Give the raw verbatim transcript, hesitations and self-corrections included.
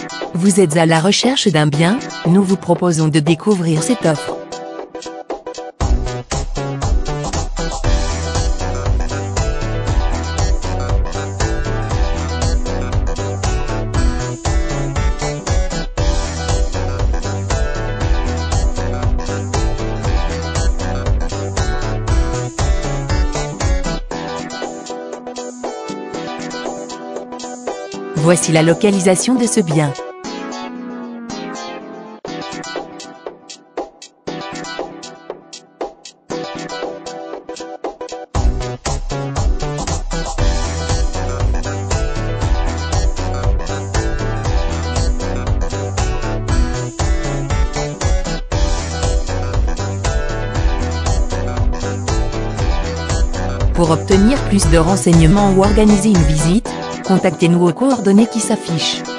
Vous êtes à la recherche d'un bien? Nous vous proposons de découvrir cette offre. Voici la localisation de ce bien. Pour obtenir plus de renseignements ou organiser une visite, contactez-nous aux coordonnées qui s'affichent.